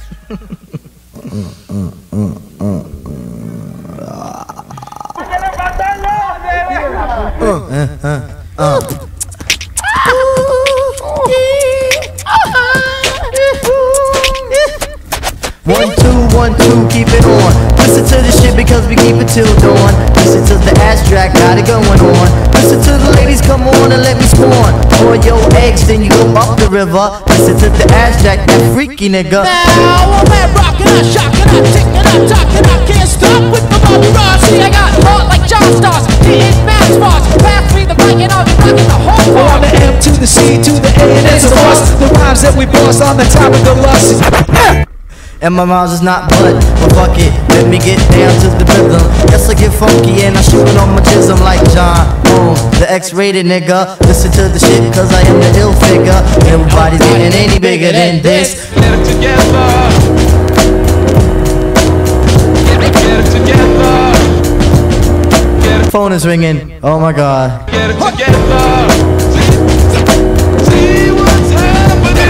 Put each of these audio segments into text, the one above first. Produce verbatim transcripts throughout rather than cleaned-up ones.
One, two, one, two, keep it on. Listen to this shit because we keep it till dawn. Listen to the ass track, got it going on. Listen to the ladies, come on and let me spawn. Pour your eggs, then you go up the river. Listen to the ass track, that freaky nigga. Now I'm at rockin', I'm shockin', I'm tickin', I'm talkin', I can't stop with the Bobby Ross. See, I got heart like John Stars, hitting mad spots. Pass me the mic and I'll be rockin' the whole bar. On the M to the C to the A and it's a bust. The rhymes that we boss on the top of the lust. And my rhymes is not blood, but fuck it, let me get down to the rhythm. Yes, I get funky and I shoot it on my jism like John Holmes, the X-rated nigga. Listen to the shit cause I am the ill figure. Everybody's getting any bigger than this. Get it together. Get it, get it together. Get it. Phone is ringing, oh my god. Get it together. See, see what's happening.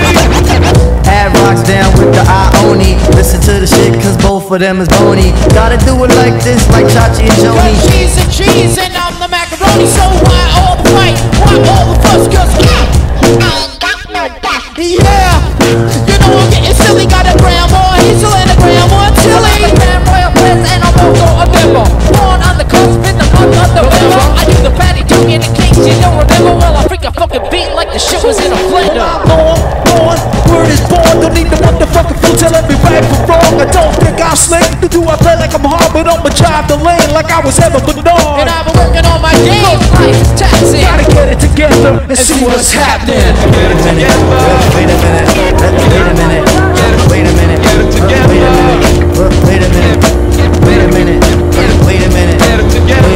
Add rocks down with the Ioni. Listen to the shit cause both of them is bony. Gotta do it like this, like Chachi and Joni. Cause cheese and cheese and I'm the macaroni. So why all the fight? Why all the fuss? Cause I ain't got no back. Yeah, you know I'm getting silly. Got a grandma, Hazel and a grandma Tilly. I'm a grand royal prince and I'm also a member. Born on the cusp in the month of November. I do the patty dog in the case you don't remember. Well, I freak a fucking beat like the shit was in a blender. Born, born, word is born. Don't need the motherfucking fool telling me right from wrong. I don't think I'm slick. Do I play like I'm hard, but I'ma drive the lane like I was ever Bernard. And I've been working on my game. Life is taxing. Gotta get it together and see what's happening. Get it together. Wait a minute, wait a minute, wait a minute, Get it together. wait a minute, wait a minute, wait a minute, wait a minute, Get it together.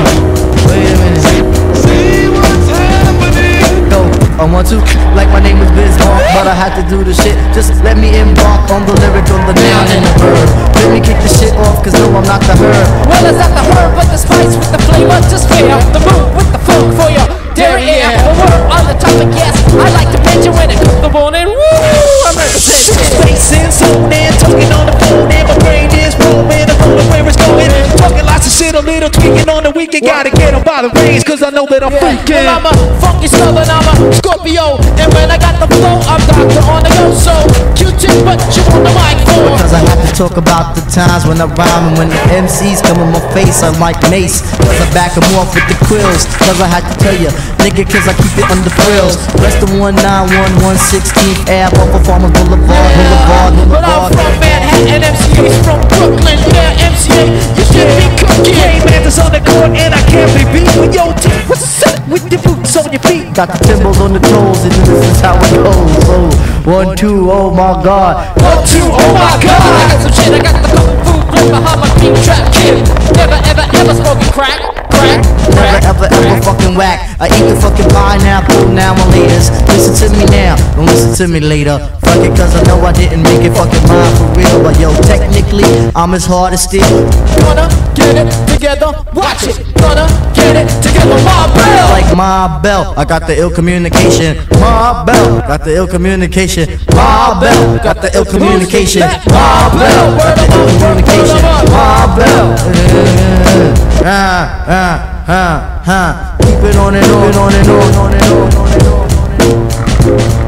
wait a minute. See what's happening. Go, I want to, like my name was Bismarck, but I had to do the shit. Just let me embark on the lyric, on the noun and the verb. Let me kick the shit off, cause no, I'm not the herb. Well, it's not the herb, but the spice with the flavor. Just fade up the move with the funk for your dairy air. A word on the topic, yes. I like to mention when it comes to morning. Woo! I'm representing. Spacing, zoning, talking on the phone, and my brain is roaming. I don't know where it's going. Talking lots of shit, a little tweaking on the weekend. Gotta get them by the reins, cause I know that I'm freaking. Well, I'm a funky southern, I'm a Scorpio. And when I got the flow, I'm Doctor on the go. So, Q-tip, what you on the mic for? Cause I have to talk about the times when I rhyme and when the M Cs come in my face, I'm like Mace. Cause I back them off with the quills. Cause I had to tell you, nigga, cause I keep it under frills. Rest of one nine one one sixteenth Ave off of Farmers Boulevard, Boulevard, But I'm Boulevard. from Manhattan, M C A's from Brooklyn. Yeah, M C A, you should be cooking. Mantis on the court and I can't be beat with your team. What's up with the boots on your feet? Got the timbals on the toes, and this is how it goes. Oh, one, two, oh my god. One, two, oh my I god. got some shit, I got the kung fu grip behind my beat trap kid. Never, ever, ever smoking crack, crack, Never crack. ever ever fucking whack. I eat the fucking pineapple now and laters. Listen to me now, don't listen to me later. Fuck it cause I know I didn't make it fucking mine for real. But yo, technically, I'm as hard as steel. Gonna get it together, watch it. Gonna get it together, my bell. Like my belt, I got the ill communication. My belt, got the ill communication. My belt, got the ill communication. My belt, got the ill communication. My belt. Ah, ah, ah, ah. Keep it on and on and on and on and on and on and on.